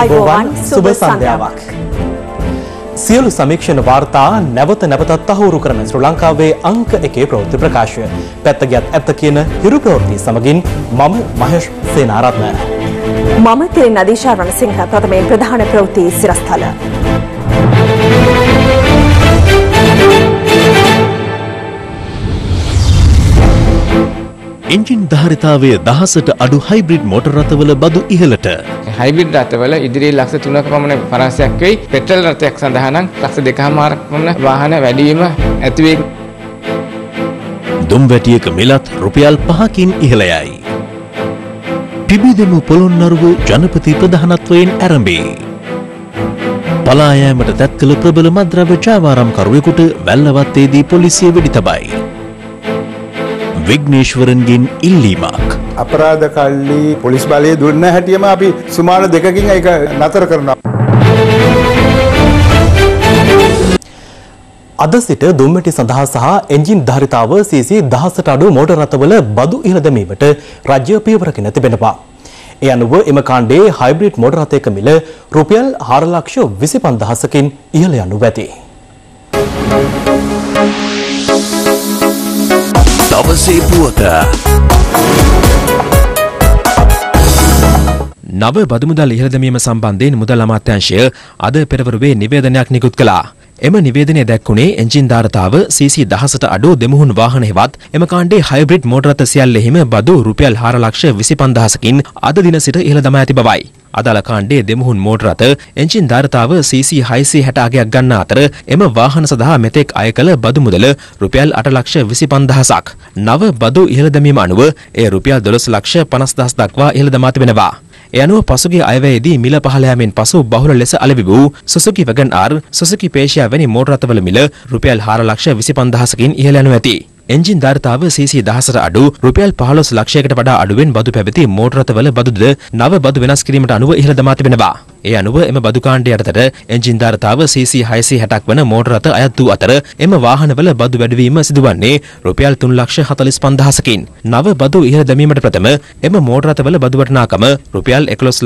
අයිබෝවන් සුබ සන්ධ්‍යාවක්. සියලු සමීක්ෂණ වාර්තා නැවත නැවතත් තහවුරු කරන ශ්‍රී ලංකාවේ අංක 1 ප්‍රවෘත්ති ප්‍රකාශය. පැත්ත ගියත් ඇත්ත කියන හිරු ප්‍රවෘත්ති සමගින් මම මහේෂ් සේනාරත්න. මම කිරින් අදීශා රණසිංහ. ප්‍රථමයෙන් ප්‍රධාන ප්‍රවෘත්ති සිරස්තල. එන්ජින් ධාරිතාවයේ 10ට අඩු හයිබ්‍රිඩ් මෝටර රථවල බදු ඉහළට. හයිබ්‍රිඩ් රථවල ඉදිරියේ ලක්ෂ 3ක පමණ පරාසයක් වෙයි. පෙට්‍රල් රථයක් සඳහා නම් ලක්ෂ 2කමාරක් පමණ වාහන වැඩි වීම ඇති වේ. දුම්වැටියක මිලත් රුපියල් 5කින් ඉහළ යයි. පිබිදෙමු පොළොන්නරුව ජනපති ප්‍රධානත්වයෙන් ආරම්භේ. පලා යාමට තැත් කළ ප්‍රබල මද්‍රව්‍ය ජාවාරම්කරුවෙකුට වැල්ලවත්තේදී පොලිසිය වෙඩි තබයි. විග්නේශ්වරන්ගෙන් ඉල්ලීමක්. අපරාධ කල්ලි පොලිස් බලය දුන්න හැටියම අපි සුමාන 2කින් ඒක නතර කරනවා. අද සිට දුම්වැටි සඳහා සහ එන්ජින් ධාරිතාව CC 10ට අඩු මෝටර රථවල බදු ඉහළ දැමීමට රාජ්‍ය පියවරකින් තිබෙනවා. ඒ අනුව එම කාණ්ඩයේ හයිබ්‍රිඩ් මෝටර රථයක මිල රුපියල් 4,25,000කින් ඉහළ යනු ඇති. දවසේ පුවත. නව බදු මුදල් ඉහළ දැමීම සම්බන්ධයෙන් මුදල් අමාත්‍යාංශය අද පෙරවරුවේ නිවේදනයක් නිකුත් කළා. එම නිවේදනය දැක්වුණේ එන්ජින් ධාරිතාව CC 10ට අඩු දෙමුහුන් වාහන හෙවත් එම කාණ්ඩේ හයිබ්‍රිඩ් මෝටර රථ සියල්ලෙහිම බදු රුපියල් 4,25,000කින් අද දින සිට ඉහළ දමා ඇති බවයි. අදාළ කාණ්ඩයේ දෙමුහුන් මෝටර රථ එන්ජින් ධාරිතාව CC 660 අගයක් ගන්නා අතර එම වාහන සඳහා මෙතෙක් අය කළ බදු මුදල රුපියල් 8,25,000ක්. නව බදු ඉහළ දැමීම අනුව එය රුපියල් 12,50,000 දක්වා ඉහළ දමා තිබෙනවා. ඒ අනුව පසුගිය අයවැයේදී මිල පහළ යාමෙන් පසු බහුල ලෙස අලෙවි වූ Suzuki Wagon R, Suzuki Passia වැනි මෝටර රථවල මිල රුපියල් 4,25,000කින් ඉහළ යනු ඇති. එන්ජින් ධාරිතාව CC 10ට අඩු රුපියල් 15 ලක්ෂයකට වඩා අඩුවෙන් බදු පැවති මෝටර රථවල බදුද නව බදු වෙනස් කිරීමට අනුව ඉහළ දමා තිබෙනවා. ඒ අනුව එම බදු කාණ්ඩය යටතට එන්ජින් ධාරිතාව CC 660ක් වන මෝටර රථ අයත් වූ අතර එම වාහනවල බදු වැඩිවීම සිදුවන්නේ රුපියල් 3,45,000කින්. නව බදු ඉහළ දැමීමට ප්‍රථම එම මෝටර රථවල බදු වටිනාකම රුපියල්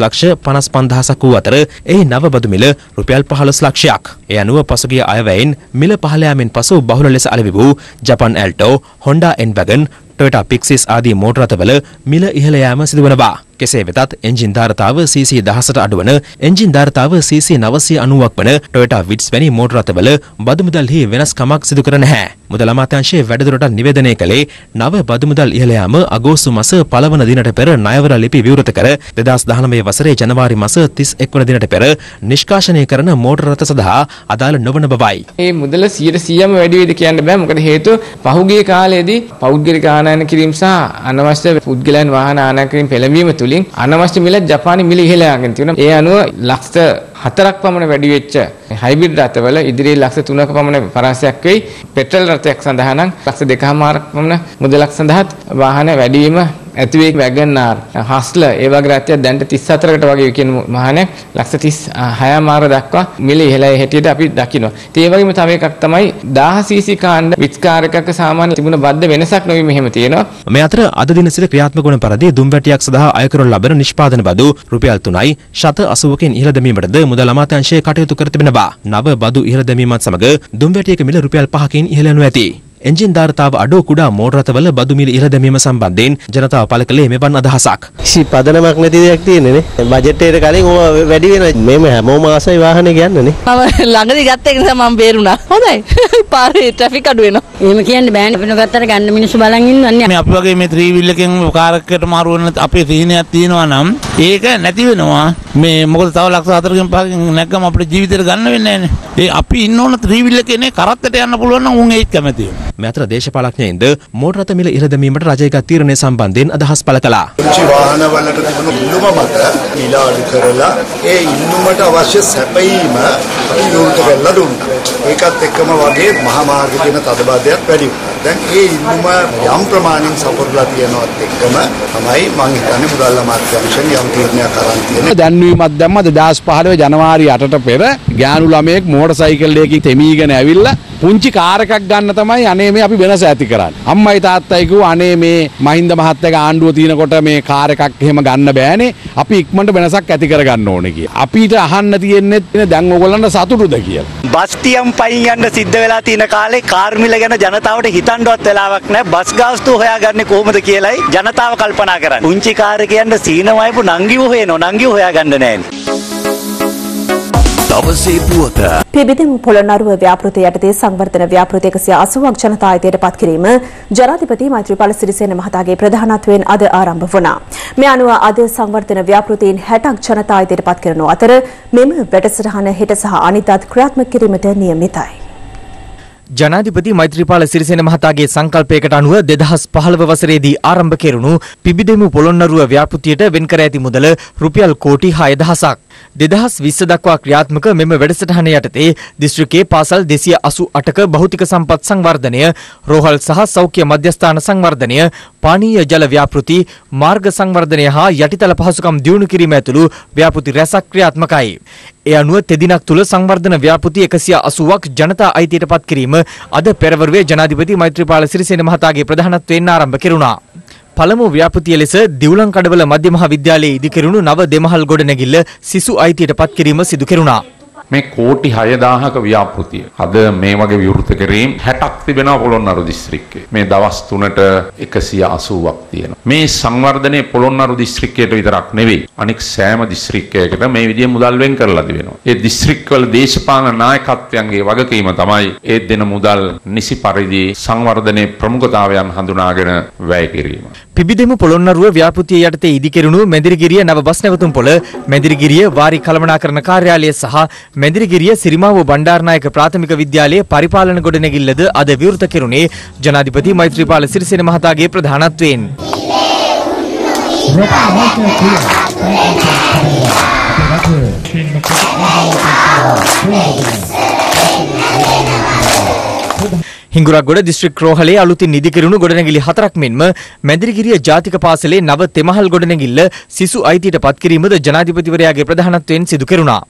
11,55,000ක් වූ අතර එහි නව බදු මිල රුපියල් 15 ලක්ෂයක්. ඒ අනුව පසුගිය අයවැයෙන් මිල පහළ යාමෙන් පසු බහුල ලෙස අලෙවි වූ ජපන් Alto, Honda N-Wagon, Toyota Pixis ආදී මෝටර රථවල මිල ඉහළ යාම සිදුවනවා. කෙසේ වෙතත් එන්ජින් ධාරිතාව CC 10ට අඩු වන එන්ජින් ධාරිතාව CC 990ක් වන Toyota Vitz වැනි මෝටර රථවල බදු මුදල්හි වෙනස්කමක් සිදු කර නැහැ. මුදල් අමාත්‍යාංශයේ වැඩිදුරටත් නිවේදනය කළේ නව බදු මුදල් ඉහළ යාම අගෝස්තු මාස 1 වන දිනට පෙර ණයවර ලිපි විවෘත කර 2019 වසරේ ජනවාරි මාස 31 වන දිනට පෙර නිෂ්කාශනය කරන මෝටර රථ සඳහා අදාළ නොවන බවයි. මේ මුදල 100%ම වැඩි වේද කියන්න බෑ. මොකද හේතුව පහුගිය කාලයේදී පෞද්ගලික ආනයන කිරීම සහ අනවශ්‍ය පුද්ගලයන් වාහන ආනයන කිරීම පෙළඹීම තුලින් අනවශ්‍ය මිල ජපානයේ මිල ඉහළ ය아가න් තියෙනවා. ඒ අනුව ලක්ෂ 4ක් පමණ වැඩි වෙච්ච හයිබ්‍රිඩ් රථවල ඉදිරියේ ලක්ෂ 3ක පමණ පරාසයක් වෙයි. පෙට්‍රල් රථයක් සඳහා නම් ලක්ෂ 2කමාරක් පමණ මුදලක් සඳහාත් වාහන වැඩි වීම ඇති වේ. Wagon R, Hustler ඒ වගේ රථයක් දැන් 34කට වගේ කියන වාහනයක් ලක්ෂ 36මාර දක්වා මිල ඉහළයි හැටියට අපි දකිනවා. ඒ වගේම තව එකක් තමයි 1000cc කාණ්ඩ විච් කාර් එකක සාමාන්‍ය තිබුණ බද්ද වෙනසක් නොවි මෙහෙම තියෙනවා. මේ අතර අද දින සිට ක්‍රියාත්මක වන පරිදි දුම්වැටියක් සඳහා අය කරනු ලබන නිෂ්පාදන බදු රුපියල් 3.80කින් ඉහළ දැමීමටද මුදල් අමාත්‍යාංශය කටයුතු කර තිබෙනවා. නව බදු ඉහළ දැමීමත් සමග දුම්වැටියක මිල රුපියල් 5කින් ඉහළ යනු ඇති. එන්ජින් ධාරිතාව අඩු කුඩා මෝටර රථවල බදු මිල ඉහළ දැමීම සම්බන්ධයෙන් ජනතාව පළ කළේ මෙවන් අදහසක්. කිසි පදනමක් නැති දෙයක් තියෙන්නේ නේ. බජට් එකට කලින් ඕවා වැඩි වෙනවා. මේම හැමෝම ආසයි වාහනේ ගන්නනේ. මම ළඟදී ගත්ත එක නිසා මම බේරුණා. හොඳයි. පාරේ ට්‍රැෆික් අඩු වෙනවා. එහෙම කියන්න බෑනේ. අපින ගත්තට ගන්න මිනිස්සු බලන් ඉන්නවන්නේ. මේ අපි වගේ මේ 3 wheel එකෙන් කාර් එකකට මාරු වෙන අපේ තීනයක් තියෙනවා නම් ඒක නැති වෙනවා. මේ මොකද තව ලක්ෂ 4කින් 5කින් නැග්ගම අපේ ජීවිතේට ගන්න වෙන්නේ නැහැනේ. ඒ අපි ඉන්න ඕන 3 wheel එකේ කරත්තට යන්න පුළුවන් නම් උන් ඒත් කැමතියි. මේ අතර දේශපාලඥයින්ද මෝටර රථ මිල ඉහළ දැමීමට රජයක තීරණය සම්බන්ධයෙන් අදහස් පළ කළා. පුංචි වාහනවලට තිබුණු ඉල්ලුම මත මිල අඩු කරලා ඒ ඉල්ලුමට අවශ්‍ය සැපයීම විවෘත කරලා දුන්නා. ඒකත් එක්කම වගේ මහා මාර්ග කියන තදබදයක් වැඩි වුණා. දැන් ඒ ඉල්ලුම යම් ප්‍රමාණයෙන් සපුරලා තියෙනවත් එක්කම තමයි මම හිතන්නේ මුදල් අමාත්‍යාංශයෙන් යම් තීරණයක් අරන් තියෙනවා. දැන්වීමක් දැම්ම 2015 ජනවාරි 8ට පෙර ගෑනු ළමයෙක් මෝටර් සයිකල් එකකින් තෙමීගෙන ඇවිල්ලා පුංචි කාර් එකක් ගන්න තමයි අනේ මේ අපි වෙනස ඇති කරන්නේ. අම්මයි තාත්තයි කිව්වා අනේ මේ මහින්ද මහත්තයාගේ ආණ්ඩුව තියෙනකොට මේ කාර් එකක් එහෙම ගන්න බෑනේ. අපි ඉක්මනට වෙනසක් ඇති කරගන්න ඕනේ කියලා. අපිට අහන්න තියෙන්නේ දැන් ඕගොල්ලන්ට සතුටුද කියලා. බස් ටියම් පයින් යන්න සිද්ධ වෙලා තියෙන කාලේ කාර් මිල ගැන ජනතාවට හිතන්නවත් වෙලාවක් නැහැ. බස් ගාස්තු හොයාගන්නේ කොහොමද කියලායි ජනතාව කල්පනා කරන්නේ. පුංචි කාර් එක යන්න සීනමයිපු නංගිව හොයනවා. නංගිව හොයාගන්න නැහැ. පිබිදෙමු පොළොන්නරුව ව්‍යාපෘතිය යටතේ සංවර්ධන ව්‍යාපෘති 180ක් ජනතා අයිතියට පත් කිරීම ජනාධිපති මෛත්‍රීපාල සිරිසේන මහතාගේ ප්‍රධානත්වයෙන් අද ආරම්භ වුණා. මේ අනුව අද සංවර්ධන ව්‍යාපෘතීන් 60ක් ජනතා අයිතියට පත් කරන අතර මෙම වැඩසටහන හෙට සහ අනිද්දාත් ක්‍රියාත්මක කිරීමට නියමිතයි. ජනාධිපති මෛත්‍රීපාල සිරිසේන මහතාගේ සංකල්පයකට අනුව 2015 වසරේදී ආරම්භ කෙරුණු පිබිදෙමු පොළොන්නරුව ව්‍යාපෘතියට වෙන් කර ඇති මුදල රුපියල් කෝටි 6000ක් 2020 දක්වා ක්‍රියාත්මක මෙම වැඩසටහන යටතේ දිස්ත්‍රික්කයේ පාසල් 288ක භෞතික සම්පත් සංවර්ධනය, රෝහල් සහ සෞඛ්‍ය මධ්‍යස්ථාන සංවර්ධනය, පානීය ජල ව්‍යාපෘති, මාර්ග සංවර්ධනය හා යටිතල පහසුකම් දියුණු කිරීම ඇතුළු ව්‍යාපෘති රැසක් ක්‍රියාත්මකයි. ඒ අනුව තෙදිනක් තුල සංවර්ධන ව්‍යාපෘති 180ක් ජනතා අයිතියට පත් කිරීම අද පෙරවරුවේ ජනාධිපති මෛත්‍රීපාල සිරිසේන මහතාගේ ප්‍රධානත්වයෙන් ආරම්භ කෙරුණා. පළමු ව්‍යාපෘතිය ලෙස දිවුලන් කඩවල මධ්‍ය මහා විද්‍යාලයේ ඉදිකෙරුණු නව දෙමහල් ගොඩනැගිල්ල සිසු අයිතියට පත් කිරීම සිදු කෙරුණා. මේ කෝටි 6000ක ව්‍යාපෘතිය අද මේ වගේ විවෘත කිරීම 60ක් තිබෙනවා පොළොන්නරු දිස්ත්‍රික්කේ. මේ දවස් 3ට 180ක් තියෙනවා. මේ සංවර්ධනයේ පොළොන්නරු දිස්ත්‍රික්කයට විතරක් නෙවෙයි අනෙක් සෑම දිස්ත්‍රික්කයකට මේ විදිහේ මුදල් වෙන් කරලා තිබෙනවා. ඒ දිස්ත්‍රික්කවල දේශපාලන නායකත්වයන්ගේ වගකීම තමයි ඒ දෙන මුදල් නිසි පරිදි සංවර්ධනයේ ප්‍රමුඛතාවයන් හඳුනාගෙන වැය කිරීම. පිබිදෙමු පොළොන්නරුව ව්‍යාපෘතිය යටතේ ඉදිකෙරුණු මෙදිරිගිරිය නව බස් නැවතුම්පොළ, මෙදිරිගිරිය වාරි කළමනාකරණ කාර්යාලය සහ මෙදිරිගිරිය සිරිමාව බණ්ඩාරනායක ප්‍රාථමික විද්‍යාලයේ පරිපාලන ගොඩනැගිල්ලද අද විවෘත කෙරුණේ ජනාධිපති මෛත්‍රීපාල සිරිසේන මහතාගේ ප්‍රධානත්වයෙන්. හිඟුරක්ගොඩ දිස්ත්‍රික් රෝහලේ අලුතින් ඉදිකෙරුණු ගොඩනැගිලි 4ක් මෙන්ම මැදිරිගිරිය ජාතික පාසලේ නව තෙමහල් ගොඩනැගිල්ල සිසු අයිතියට පත් කිරීමද ජනාධිපතිවරයාගේ ප්‍රධානත්වයෙන් සිදු කෙරුණා.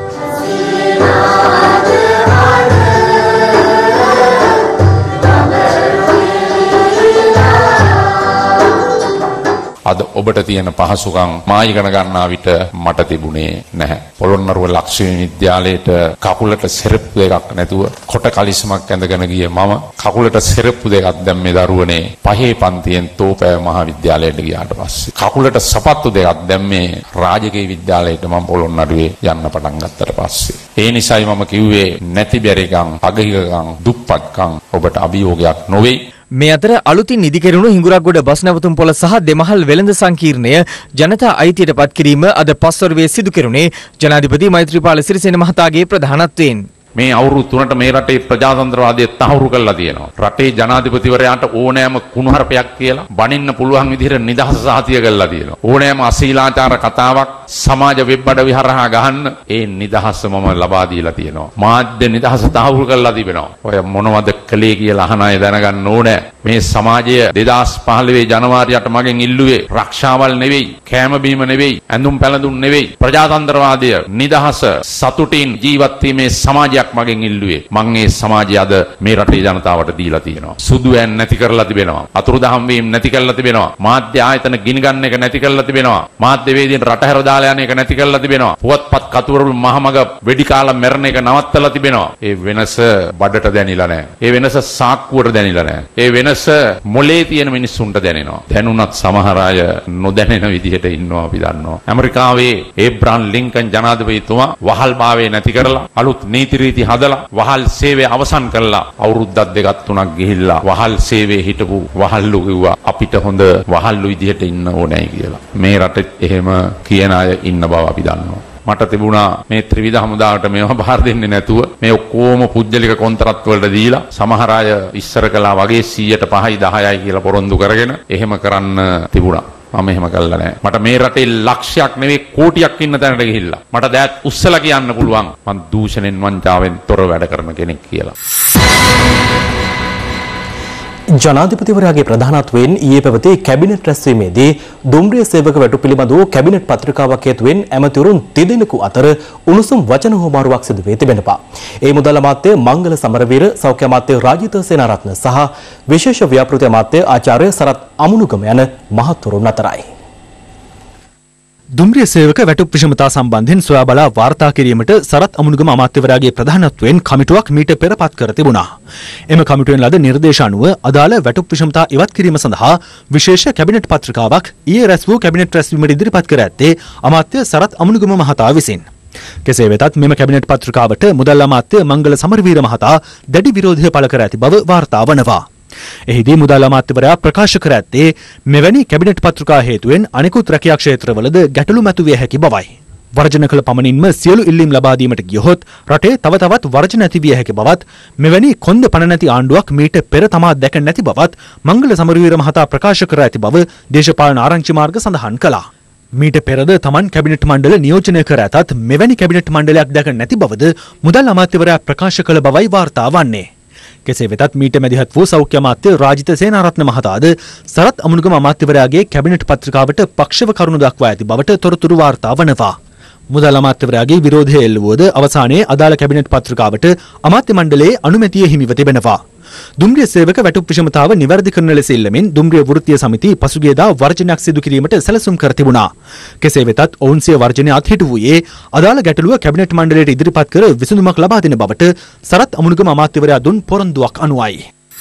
අද ඔබට තියෙන පහසුකම් මා ඉගෙන ගන්නා විට මට තිබුණේ නැහැ. පොළොන්නරුව ලක්ෂ්මී විද්‍යාලයට කකුලට සෙරප්පු දෙකක් නැතුව කොට කලිසමක් ඇඳගෙන ගිය මම කකුලට සෙරප්පු දෙකක් දැම්මේ දරුවනේ පහේ පන්තියෙන් තෝපෑ මහා විද්‍යාලයට ගියාට පස්සේ. කකුලට සපත්තු දෙකක් දැම්මේ රාජකීය විද්‍යාලයට මම පොළොන්නරුවේ යන්න පටන් ගත්තට පස්සේ. ඒ නිසායි මම කිව්වේ නැති බැරිකම්, අගහිගකම්, දුප්පත්කම් ඔබට අභියෝගයක් නොවේ. මේ අතර අලුතින් ඉදිකෙරුණු හිඟුරක්ගොඩ බස් නැවතුම්පොළ සහ දෙමහල් වෙළඳ සංකීර්ණය ජනතා අයිතියට පත් කිරීම අද පස්වරුවේ සිදු කෙරුණේ ජනාධිපති මෛත්‍රීපාල සිරිසේන මහතාගේ ප්‍රධානත්වයෙන්. මේ අවුරුදු 3ට මේ රටේ ප්‍රජාතන්ත්‍රවාදය තහවුරු කරලා තියෙනවා. රටේ ජනාධිපතිවරයාට ඕනෑම කුණුහරුපයක් කියලා බනින්න පුළුවන් විදිහට නිදහස සාතිය කරලා තියෙනවා. ඕනෑම අශීලාචාර කතාවක් සමාජ වෙබ් අඩවි හරහා ගහන්න ඒ නිදහස මම ලබා දීලා තියෙනවා. මාධ්‍ය නිදහස තහවුරු කරලා තිබෙනවා. ඔය මොනවද කළේ කියලා අහන අය දැනගන්න ඕනේ. මේ සමාජය 2015 ජනවාරියට මගෙන් ඉල්ලුවේ රක්ෂාවල් නෙවෙයි, කෑම බීම නෙවෙයි, ඇඳුම් පැළඳුම් නෙවෙයි. ප්‍රජාතන්ත්‍රවාදය, නිදහස, සතුටින් ජීවත් වීමේ සමාජයක් මගෙන් ඉල්ලුවේ. මම මේ සමාජය අද මේ රටේ ජනතාවට දීලා තියෙනවා. සුදු ඇන් නැති කරලා තිබෙනවා. අතුරුදහන් වීම නැති කරලා තිබෙනවා. මාධ්‍ය ආයතන ගිනිගන්න එක නැති කරලා තිබෙනවා. මාධ්‍ය වේදිකෙන් රට හැර දාලා යන එක නැති කරලා තිබෙනවා. පුවත්පත් කතුවරු මහමග වෙඩි කාලා මැරෙන එක නවත්තලා තිබෙනවා. ඒ වෙනස බඩට දැනිලා නැහැ. ඒ වෙනස සාක්කුවට දැනිලා නැහැ. ඒ වෙනස මොලේ තියෙන මිනිස්සුන්ට දැනෙනවා. දැනුණත් සමහර අය නොදැනෙන විදිහට ඉන්නවා අපි දන්නවා. ඇමරිකාවේ ඒබ්‍රහම් ලින්කන් ජනාධිපතිතුමා වහල්භාවය නැති කරලා අලුත් නීති රීති හදලා වහල් සේවය අවසන් කරලා අවුරුද්දක් දෙකක් තුනක් ගිහිල්ලා වහල් සේවයේ හිටපු වහල්ලු කිව්වා අපිට හොඳ වහල්ලු විදිහට ඉන්න ඕනෑයි කියලා. මේ රටේ එහෙම කියන අය ඉන්න බව අපි දන්නවා. මට තිබුණා මේ ත්‍රිවිධ හමුදාවට මේවා බාර දෙන්නේ නැතුව මේ ඔක්කොම පුජ්‍යලික කොන්ත්‍රාත් වලට දීලා සමහර අය ඉස්සර කළා වගේ 100ට 5යි 10යි කියලා පොරොන්දු කරගෙන එහෙම කරන්න තිබුණා. මම එහෙම කළා නෑ. මට මේ රටේ ලක්ෂයක් නෙවෙයි කෝටියක් ඉන්න තැනට ගිහිල්ලා මට දැත් උස්සලා කියන්න පුළුවන් මං දූෂණෙන් වංචාවෙන් තොර වැඩ කරන කෙනෙක් කියලා. ජනාධිපතිවරයාගේ ප්‍රධානත්වයෙන් ඊයේ පැවති කැබිනට් රැස්වීමේදී දුම්රිය සේවක වැටුප් පිළිබඳව කැබිනට් පත්‍රිකාවක් හේතුවෙන් ඇමතිවරුන් තිදෙනෙකු අතර උණුසුම් වචන හුවමාරුවක් සිදු වී තිබෙනවා. ඒ මුදල් අමාත්‍ය මංගල සමරවීර, සෞඛ්‍ය අමාත්‍ය රාජිත සේනාරත්න සහ විශේෂ ව්‍යාපෘති අමාත්‍ය ආචාර්ය සරත් අමුණුගම යන මහත්වරුන් අතරයි. දුම්රිය සේවක වැටුප් විෂමතා සම්බන්ධයෙන් සොයා බලා වාර්තා කිරීමට සරත් අමුණුගම අමාත්‍යවරයාගේ ප්‍රධානත්වයෙන් කමිටුවක් මීට පෙර පත් කර තිබුණා. එම කමිටුවෙන් ලද නිර්දේශ අනුව අදාළ වැටුප් විෂමතා ඉවත් කිරීම සඳහා විශේෂ කැබිනට් පත්‍රිකාවක් ඊයේ රැස් වූ කැබිනට් රැස්වීමට ඉදිරිපත් කර ඇත්තේ අමාත්‍ය සරත් අමුණුගම මහතා විසින්. කෙසේ වෙතත් මෙම කැබිනට් පත්‍රිකාවට මුදල් අමාත්‍ය මංගල සමරවීර මහතා දැඩි විරෝධය පළ කර ඇති බව වාර්තා වනවා. එහිදී මුදල් අමාත්‍යවරයා ප්‍රකාශ කර ඇත්තේ මෙවැනි කැබිනට් පත්‍රිකා හේතුවෙන් අනෙකුත් රැකියා ක්ෂේත්‍රවලද ගැටලු මතුවිය හැකි බවයි. වර්ජන කළ පමණින්ම සියලු ඉල්ලීම් ලබා දීමට ගියහොත් රටේ තව තවත් වර්ජන ඇතිවිය හැකි බවත් මෙවැනි කොන්ද පණ නැති ආණ්ඩුවක් මීට පෙර තමා දැක නැති බවත් මංගල සමරවීර මහතා ප්‍රකාශ කර ඇති බව දේශපාලන ආරංචි මාර්ග සඳහන් කළා. මීට පෙරද තමන් කැබිනට් මණ්ඩල නියෝජනය කර ඇතත් මෙවැනි කැබිනට් මණ්ඩලයක් දැක නැති බවද මුදල් අමාත්‍යවරයා ප්‍රකාශ කළ බවයි වාර්තා වන්නේ. කෙසේ වෙතත් මීට මැදිහත් වූ සෞඛ්‍ය අමාත්‍ය රාජිත සේනාරත්න මහතාද සරත් අමුණුගම අමාත්‍යවරයාගේ කැබිනට් පත්‍රිකාවට පක්ෂව කරුණු දක්වා ඇති බවට තොරතුරු වාර්තා වනවා. මුදල් අමාත්‍යවරයාගේ විරෝධය එල්ල වූද අවසානයේ අදාළ කැබිනට් පත්‍රිකාවට අමාත්‍ය මණ්ඩලයේ අනුමැතිය හිමිව තිබෙනවා. දුම්රිය සේවක වැටුප් විෂමතාව නිවැරදි කරන ලෙස ඉල්ලමින් දුම්රිය වෘත්තීය සමිතිය පසුගියදා වර්ජනයක් සිදු කිරීමට සැලසුම් කර තිබුණා. කෙසේ වෙතත් ඔවුන් සිය වර්ජනය අත්හිටු වූයේ අදාළ ගැටලුව කැබිනට් මණ්ඩලයට ඉදිරිපත් කර විසඳුමක් ලබා දෙන බවට සරත් අමුණුගම අමාත්‍යවරයා දුන් පොරොන්දුවක් අනුවයි.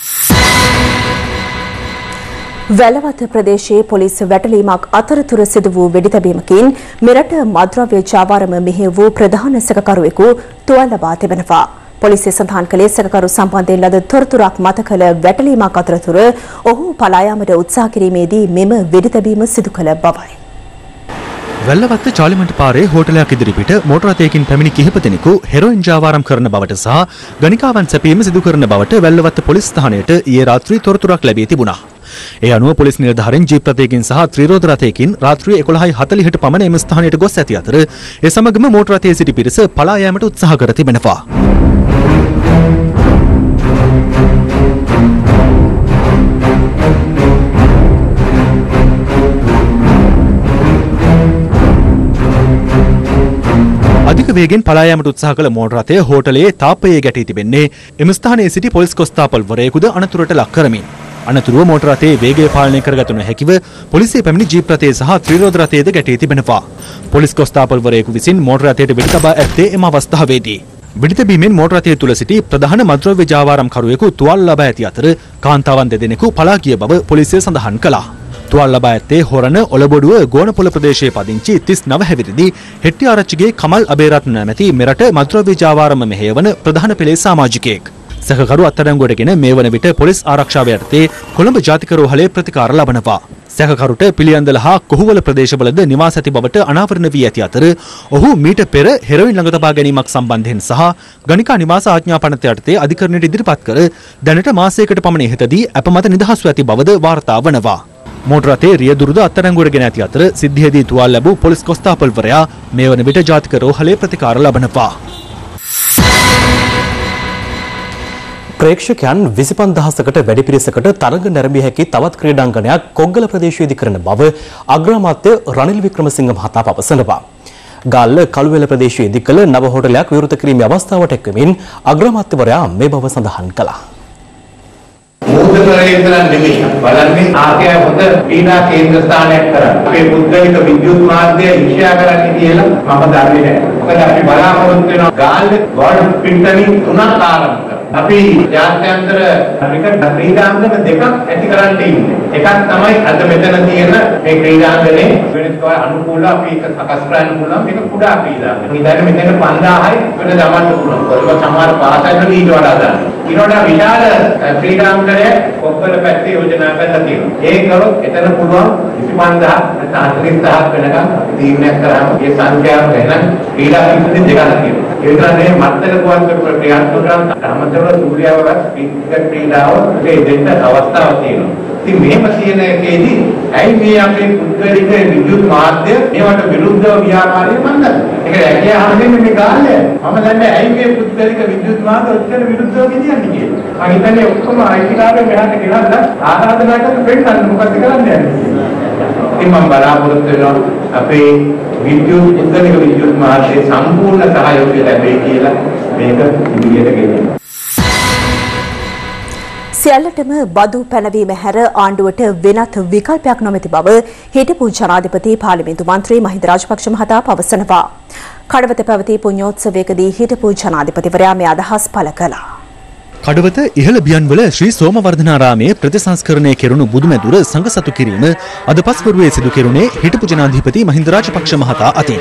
වැලවත ප්‍රදේශයේ පොලිස් වැටලීමක් අතරතුර සිදු වූ වෙඩිතැබීමකින් මෙරට මද්‍රව්‍ය ජාවාරම මෙහෙය වූ ප්‍රධාන සැකකරුවෙකු තුවාල ලබා තිබෙනවා. පොලිසිය සඳහන් කළේ සැකකරු සම්බන්ධයෙන් ලද තොරතුරක් මත කළ වැටලීමක් අතරතුර ඔහු පලා යාමට උත්සාහ කිරීමේදී මෙම වෙඩිතැබීම සිදු කළ බවයි. වැල්ලවත්ත චාලිමන්ට පාරේ හෝටලයක් ඉදිරිපිට මෝටර රථයකින් පැමිණි කිහිප දෙනෙකු හෙරොයින් ජාවාරම් කරන බවට සහ ගණිකාවන් සැපීම සිදු කරන බවට වැල්ලවත්ත පොලිස් ස්ථානයට ඊයේ රාත්‍රී තොරතුරක් ලැබී තිබුණා. ඒ අනුව පොලිස් නිලධාරීන් ජීප් රථයකින් සහ ත්‍රිරෝද රථයකින් රාත්‍රී 11:40ට පමණ එම ස්ථානයට ගොස් ඇති අතර ඒ සමගම මෝටර රථයේ සිටි පිරිස පලා යාමට උත්සාහ කර තිබෙනවා. අධික වේගෙන් පලා යාමට උත්සාහ කළ මෝටර රථය හෝටලයේ තාපයේ ගැටී තිබෙන්නේ එම ස්ථානයේ සිටි පොලිස් කොස්තාපල්වරයෙකුද අනතුරට ලක් කරමින්. අනතුරුව මෝටර රථයේ වේගය පාලනය කරගත නොහැකිව පොලිසිය පැමිණි ජීප් රථය සහ ත්‍රිරෝද රථයේද ගැටී තිබෙනවා. පොලිස් කොස්තාපල්වරයෙකු විසින් මෝටර රථයට වෙඩි තබා ඇත්තේ එම අවස්ථාවේදී. වෙඩිතැබීමෙන් මෝටර රථය තුල සිටි ප්‍රධාන මද්‍රව්‍ය ජාවාරම්කරුවෙකු තුවාල ලබා ඇති අතර කාන්තාවන් දෙදෙනෙකු පලා ගිය බව පොලිසිය සඳහන් කළා. තුවාල ලබා ඇත්තේ හොරණ ඔලබොඩුව ගෝනපොළ ප්‍රදේශයේ පදිංචි 39 හැවිරිදි හෙට්ටිආරච්චිගේ කමල් අබේරත්න නැමැති මෙරට මද්‍රව්‍ය ජාවාරම මෙහෙයවන ප්‍රධාන පෙළේ සමාජිකයෙක්. සැකකරු අත්අඩංගුවටගෙන මේ වන විට පොලිස් ආරක්ෂාව යටතේ කොළඹ ජාතික රෝහලේ ප්‍රතිකාර ලබනවා. සැකකරුට පිළියන්දල හා කොහුවල ප්‍රදේශවලද නිවාස ඇති බවට අනාවරණ වී ඇති අතර ඔහු මීට පෙර හෙරොයින් ළඟ තබා ගැනීමක් සම්බන්ධයෙන් සහ ගණිකා නිවාස ආඥා පනත යටතේ අධිකරණයට ඉදිරිපත් කර දැනට මාසයකට පමණ ඉහතදී අප මත නිදහස්ව ඇති බවද වාර්තා වනවා. මෝටර රථයේ රියදුරුද අත්අඩංගුවටගෙන ඇති අතර සිද්ධියේදී තුවාල ලැබූ පොලිස් කොස්තාපල්වරයා මේ වන විට ජාතික රෝහලේ ප්‍රතිකාර ලබනවා. ප්‍රේක්ෂකයන් 25000කට වැඩි පිරිසකට තරඟ නැරඹිය හැකි තවත් ක්‍රීඩාංගණයක් කොග්ගල ප්‍රදේශයේදී කරන බව අග්‍රාමාත්‍ය රනිල් වික්‍රමසිංහ මහතා පවසනවා. ගාල්ල කළුවෙල ප්‍රදේශයේදී කළ නව හෝටලයක් විවෘත කිරීමේ අවස්ථාවට එක්වමින් අග්‍රාමාත්‍යවරයා මේ බව සඳහන් කළා. මුද්‍රණය කරන නෙමෙයි බලන්නේ ආකය හොඳ ක්‍රීඩා කේන්ද්‍ර ස්ථානයක් කරන්න. අපේ පුද්ගලික විද්‍යුත් මාධ්‍ය ඉෂ්‍යා කරන්න කියලා මම දන්නේ නැහැ. මොකද අපි බලාපොරොත්තු වෙනවා ගාල්ල ගෝල්ඩ් පිට්ටනින් 3ක් ආරම්භ කරා. අපි ජාත්‍යන්තර ක්‍රිකට් ක්‍රීඩාංගන දෙකක් ඇති කරන්න ඉන්නේ. එකක් තමයි අද මෙතන තියෙන මේ ක්‍රීඩාංගනේ වෙනස්කව අනුකූල අපි එක සකස් කරන්න පුළුවන් මේක කුඩා ක්‍රීඩාංගන. ඊළඟ මෙතන 5000යි වෙන දමන්න පුළුවන්. ඒක සමහර පාසල් ඊට වඩා දාන්න. ඊළඟ විශාල ක්‍රීඩාංගනය කොග්ගල පැත්තේ යෝජනා කරලා තියෙනවා. ඒක කරොත් එතන පුළුවන් 25000 නැත්නම් 40000 වෙනකම් තීරණයක් කරාම ඒ සංඛ්‍යාව වෙන ක්‍රීඩා කිසිම දෙකක් තියෙනවා. ඒ විතරනේ මත්තර ගුවන්තොට ක්‍රියාත්මක කරන අමතරව සූර්යාවරත් ක්‍රීඩාව ඒ දෙන්න අවස්ථාවක් තියෙනවා. ඉතින් මෙහෙම කියන එකේදී ඇයි මේ අපේ පුද්ගලික විද්‍යුත් මාධ්‍ය මේවට විරුද්ධව ව්‍යාපාරය මන්දද? ඒක ඇකිය අහන්නේ මේ ගාල්ලේ. මම දන්නේ ඇයි මේ පුද්ගලික විද්‍යුත් මාධ්‍ය ඔච්චර විරුද්ධව කියන්නේ කියලා. මම හිතන්නේ ඔක්කොම අයිතිකාරයෝ මෙහාට ගෙනල්ලා ආරාධනා කරලා පෙන්නන්න මොකද කරන්නේ? ඉතින් මම බලාපොරොත්තු වෙනවා අපේ විද්‍යුත් පුද්ගලික විද්‍යුත් මාධ්‍යයේ සම්පූර්ණ සහයෝගය ලැබෙයි කියලා මේක ඉදිරියට ගෙනියන්න. සියල්ලටම බදු පැනවීම හැර ආණ්ඩුවට වෙනත් විකල්පයක් නොමැති බව හිටපු ජනාධිපති පාර්ලිමේන්තු මන්ත්‍රී මහින්ද රාජපක්ෂ මහතා පවසනවා. කඩවත පැවති පුණ්‍යෝත්සවයකදී හිටපු ජනාධිපතිවරයා මේ අදහස් පළ කළා. කඩවත ඉහළ බියන්වල ශ්‍රී සෝමවර්ධනාරාමයේ ප්‍රතිසංස්කරණය කෙරුණු බුදුමැදුර සංඝසතු කිරීම අද පස්වරුවේ සිදු කෙරුණේ හිටපු ජනාධිපති මහින්ද රාජපක්ෂ මහතා අතින්.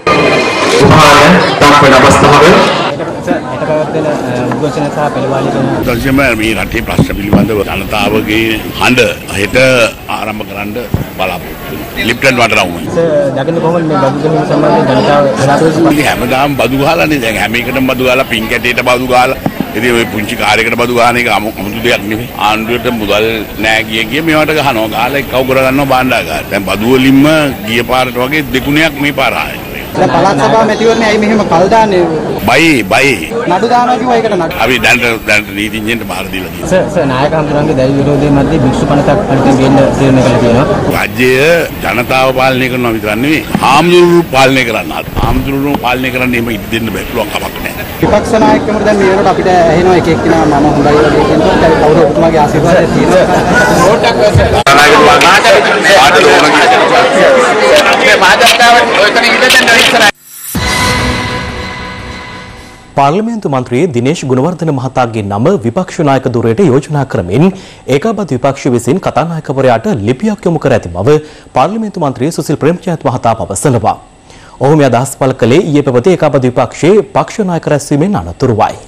දර්ශනය මේ රටේ ප්‍රශ්න පිළිබඳව ජනතාවගේ හඬ හෙට ආරම්භ කරන්න බලාපොරොත්තු වෙනවා. ලිප්ටන් වටරවුම. දකින්න කොහොමද මේ බදු ගහන සම්බන්ධයෙන් ජනතාව හැමදාම බදු ගහලානේ දැන් හැම එකටම බදු ගහලා පින් කැටේට බදු ගහලා ඉතින් ඔය පුංචි කාර්යයකට බදු ගහන එක අමුතු දෙයක් නෙවෙයි. ආණ්ඩුවට මුදල් නෑ කිය මේවට ගහනවා. ගහලා එක්කව කරගන්නවා භාණ්ඩාගාර. දැන් බදු වලින්ම ගිය පාරට වගේ දෙගුණයක් මේ පාර ආයේ. දැන් පළාත් සභාව මැතිවරණේ ඇයි මෙහෙම කල් දාන්නේ? බයි. නඩු දානවා කිව්වා ඒකට නඩු. අපි දැන් නීතිඥයන්ට බාර දීලා තියෙනවා. සර් නායක හඳුනන්නේ දැවි විරෝධයේ මැද්දේ භික්ෂු 50ක් අලුතෙන් ගේන්න තීරණය කළා තියෙනවා. රාජ්‍යය ජනතාව පාලනය කරනවා විතරක් නෙවෙයි ආම්දුරු පාලනය කරන්න. ආම්දුරු පාලනය කරන්න එහෙම ඉඩ දෙන්න බෑ. පුළුවන් කමක් නෑ. විපක්ෂ නායකකමට දැන් මේ වෙනකොට අපිට ඇහෙනවා එක එක්කිනා මම හොඳයි වගේ කියනවා. දැන් කවුරු ඔබතුමාගේ ආශිර්වාදය තියෙනවා. රෝටක් වැස්ස. පාර්ලිමේන්තු මන්ත්‍රී දිනේෂ් ගුණවර්ධන මහතාගේ නම විපක්ෂ නායක ධුරයට යෝජනා කරමින් ඒකාබද්ධ විපක්ෂ විසින් කතානායකවරයාට ලිපියක් යොමු කර ඇති බව පාර්ලිමේන්තු මන්ත්‍රී සුසිල් ප්‍රේමචන්ද්‍ර මහතා පවසනවා. ඔහු මේ අදහස් පළ කළේ ඊයේ පැවති ඒකාබද්ධ විපක්ෂයේ පක්ෂ නායක රැස්වීමෙන් අනතුරුවයි.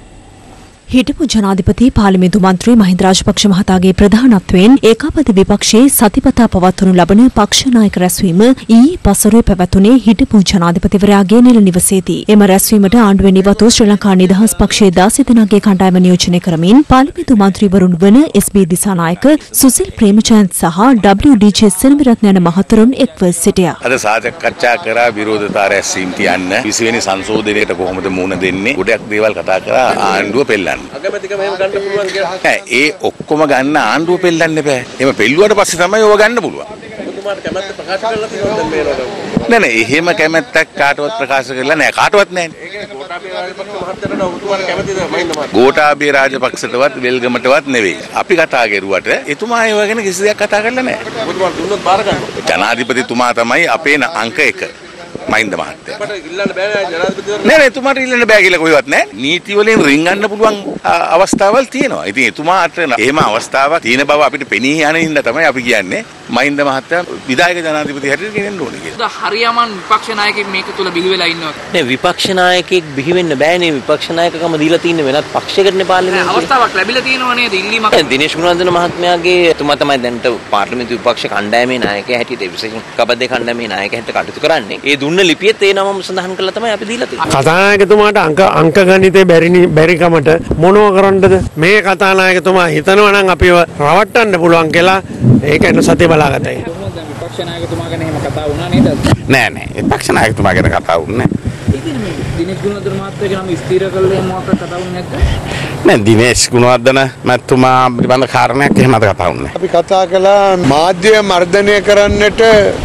හිටපු ජනාධිපති පාර්ලිමේන්තු මන්ත්‍රී මහින්ද රාජපක්ෂ මහතාගේ ප්‍රධානත්වයෙන් ඒකාබද්ධ විපක්ෂයේ සතිපතා පවත්වනු ලබන පක්ෂ නායක රැස්වීම ඊයේ පසුරුවේ පැවැතුනේ හිටපු ජනාධිපතිවරයාගේ නිල නිවසේදී. එම රැස්වීමට ආණ්ඩුවේ නිවතු ශ්‍රී ලංකා නිදහස් පක්ෂයේ 16 දෙනාගේ කණ්ඩායම නියෝජනය කරමින් පාර්ලිමේන්තු මන්ත්‍රීවරුන් වන එස්.බී. දිසානායක, සුසිල් ප්‍රේමචන්ද් සහ WD.ජේ සෙනවිරත්න යන මහතුරුන් එක්ව සිටියා. අද සාකච්ඡා කරා විරෝධතා රැස්වීම් තියන්න 20 වෙනි සංශෝධනයට කොහොමද මුහුණ දෙන්නේ? ගොඩක් දේවල් කතා කරා ආණ්ඩුව පෙළන්න. අගමැතිකම එහෙම ගන්න පුළුවන් කියලා. නෑ ඒ ඔක්කොම ගන්න ආණ්ඩුව පෙළන්න බෑ. එහෙම පෙළුවට පස්සේ තමයි ඕව ගන්න පුළුවන්. ඔබතුමාට කැමැත්ත ප්‍රකාශ කරලා තියෙනවද දැන් මේ රටේ? නෑ එහෙම කැමැත්තක් කාටවත් ප්‍රකාශ කරලා නෑ. කාටවත් නෑනේ. ගෝඨාභය රාජපක්ෂ මහත්තයාට ඔබතුමාට කැමැතිද මහින්ද මහත්තයා? ගෝඨාභය රාජපක්ෂටවත් වෙල්ගමටවත් නෙවෙයි. අපි කතා කරුවට එතුමා ඒව ගැන කිසි දෙයක් කතා කරලා නෑ. ඔබතුමාට දුන්නොත් බාර ගන්නවා. ජනාධිපතිතුමා තමයි අපේ අංක 1. මහින්ද මහත්තයා. අපට ඉල්ලන්න බෑ ජනාධිපතිවරයා. නෑ එතුමාට ඉල්ලන්න බෑ කියලා කොහෙවත් නෑ. නීති වලින් රින්ගන්න පුළුවන් අවස්ථාවල් තියෙනවා. ඉතින් එතුමාට එහෙම අවස්ථාවක් තියෙන බව අපිට පෙනී යන හින්දා තමයි අපි කියන්නේ මහින්ද මහත්තයා විධායක ජනාධිපති හැටියට ගෙනෙන්න ඕනේ කියලා. හරියමන් විපක්ෂ නායකයෙක් මේක තුල බිහි වෙලා ඉන්නවා. නේ විපක්ෂ නායකයෙක් බිහි වෙන්න බෑනේ. විපක්ෂ නායකකම දීලා තියෙන්නේ වෙනත් පක්ෂයකටනේ පාර්ලිමේන්තුවේ. අවස්ථාවක් ලැබිලා තියෙනවා නේද ඉල්ලීමක්. දිනේෂ් ගුණවර්ධන මහත්මයාගේ එතුමා තමයි දැන්ට පාර්ලිමේන්තු විපක්ෂ කණ්ඩායමේ නායකයා හැටියට විශේෂයෙන් කබද්දේ කණ්ඩායමේ නායකයා හැටියට කටයුතු කරන්නේ. ඒ දුන්න ලිපියෙත් ඒ නමම සඳහන් කරලා තමයි අපි දීලා තියෙන්නේ. කතානායකතුමාට අංක ගණිතේ බැරිකමට මොනව කරන්නද? මේ කතානායකතුමා හිතනවා නම් අපිව රවට්ටන්න පුළුවන් කියලා ඒක එන්න සතිය බලාගතයි. විපක්ෂ නායකතුමා ගැන එහෙම කතා වුණා නේද? නෑ විපක්ෂ නායකතුමා ගැන කතා වුණේ නෑ. දිනේෂ් ගුණවර්ධන මහත්තයාගේ නම ස්ථිර කරලා මොකක්ද කතා වුනේ නැද්ද? නෑ දිනේෂ් ගුණවර්ධන මහත්මයා පිළිබඳ කාරණයක් එහෙමද කතා වුණේ. අපි කතා කළා මාධ්‍ය මර්ධනය කරන්නට